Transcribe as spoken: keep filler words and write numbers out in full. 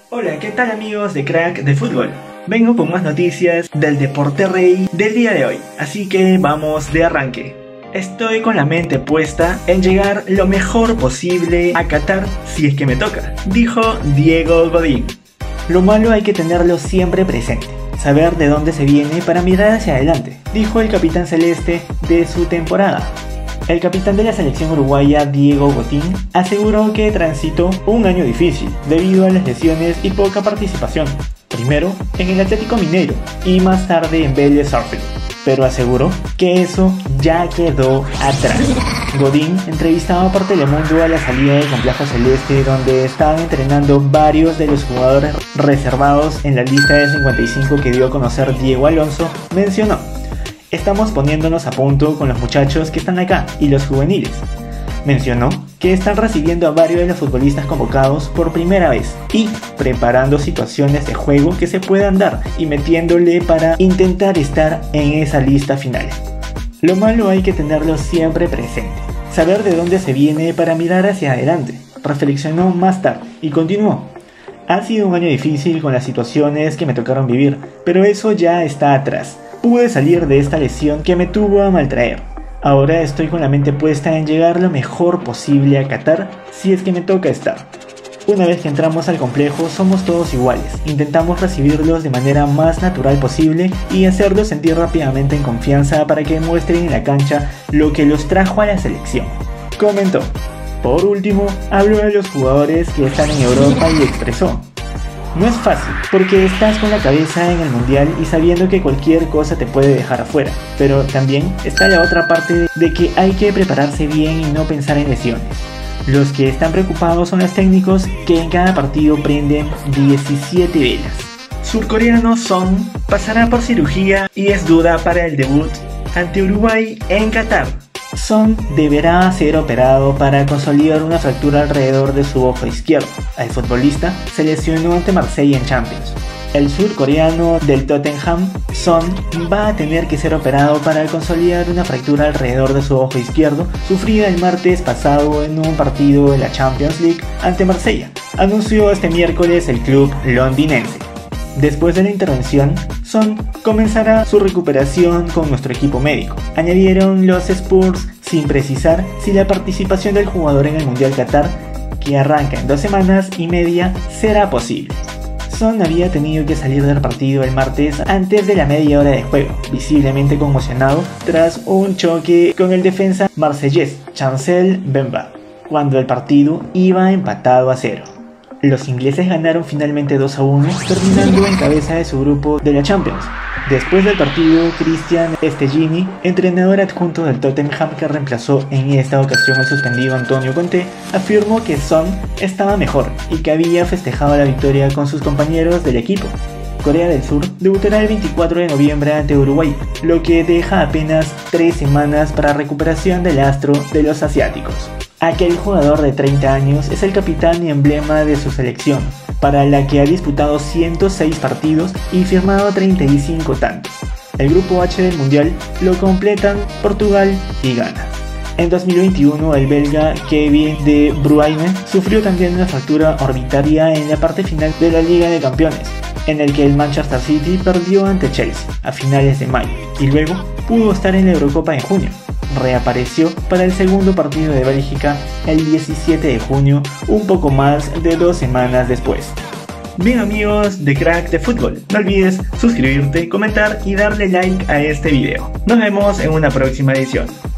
Hola, ¿qué tal amigos de Crack de Fútbol? Vengo con más noticias del deporte rey del día de hoy, así que vamos de arranque. Estoy con la mente puesta en llegar lo mejor posible a Qatar si es que me toca, dijo Diego Godín. Lo malo hay que tenerlo siempre presente, saber de dónde se viene para mirar hacia adelante, dijo el capitán celeste de su temporada. El capitán de la selección uruguaya, Diego Godín, aseguró que transitó un año difícil debido a las lesiones y poca participación, primero en el Atlético Mineiro y más tarde en Vélez Sarsfield, pero aseguró que eso ya quedó atrás. Godín entrevistaba por Telemundo a la salida del complejo celeste, donde estaban entrenando varios de los jugadores reservados en la lista de cincuenta y cinco que dio a conocer Diego Alonso. Mencionó: estamos poniéndonos a punto con los muchachos que están acá y los juveniles. Mencionó que están recibiendo a varios de los futbolistas convocados por primera vez y preparando situaciones de juego que se puedan dar y metiéndole para intentar estar en esa lista final. Lo malo hay que tenerlo siempre presente, saber de dónde se viene para mirar hacia adelante, reflexionó más tarde y continuó: ha sido un año difícil con las situaciones que me tocaron vivir, pero eso ya está atrás. Pude salir de esta lesión que me tuvo a maltraer. Ahora estoy con la mente puesta en llegar lo mejor posible a Qatar si es que me toca estar. Una vez que entramos al complejo somos todos iguales, intentamos recibirlos de manera más natural posible y hacerlos sentir rápidamente en confianza para que muestren en la cancha lo que los trajo a la selección, comentó. Por último, habló de los jugadores que están en Europa y expresó: no es fácil, porque estás con la cabeza en el mundial y sabiendo que cualquier cosa te puede dejar afuera, pero también está la otra parte de que hay que prepararse bien y no pensar en lesiones. Los que están preocupados son los técnicos, que en cada partido prenden diecisiete velas. Surcoreano Son pasará por cirugía y es duda para el debut ante Uruguay en Qatar. Son deberá ser operado para consolidar una fractura alrededor de su ojo izquierdo. El futbolista se lesionó ante Marsella en Champions. El surcoreano del Tottenham, Son, va a tener que ser operado para consolidar una fractura alrededor de su ojo izquierdo sufrida el martes pasado en un partido de la Champions League ante Marsella, anunció este miércoles el club londinense. Después de la intervención, Son comenzará su recuperación con nuestro equipo médico, añadieron los Spurs, sin precisar si la participación del jugador en el Mundial Qatar, que arranca en dos semanas y media, será posible. Son había tenido que salir del partido el martes antes de la media hora de juego, visiblemente conmocionado tras un choque con el defensa marsellés Chancel Mbemba, cuando el partido iba empatado a cero. Los ingleses ganaron finalmente dos a uno, terminando en cabeza de su grupo de la Champions. Después del partido, Christian Esteggini, entrenador adjunto del Tottenham que reemplazó en esta ocasión al suspendido Antonio Conte, afirmó que Son estaba mejor y que había festejado la victoria con sus compañeros del equipo. Corea del Sur debutará el veinticuatro de noviembre ante Uruguay, lo que deja apenas tres semanas para recuperación del astro de los asiáticos. Aquel jugador de treinta años es el capitán y emblema de su selección, para la que ha disputado ciento seis partidos y firmado treinta y cinco tantos. El grupo H del Mundial lo completan Portugal y Ghana. En dos mil veintiuno, el belga Kevin De Bruyne sufrió también una fractura orbitaria en la parte final de la Liga de Campeones, en el que el Manchester City perdió ante Chelsea a finales de mayo y luego pudo estar en la Eurocopa en junio. Reapareció para el segundo partido de Bélgica el diecisiete de junio, un poco más de dos semanas después. Bien amigos de Crack de Fútbol, no olvides suscribirte, comentar y darle like a este video. Nos vemos en una próxima edición.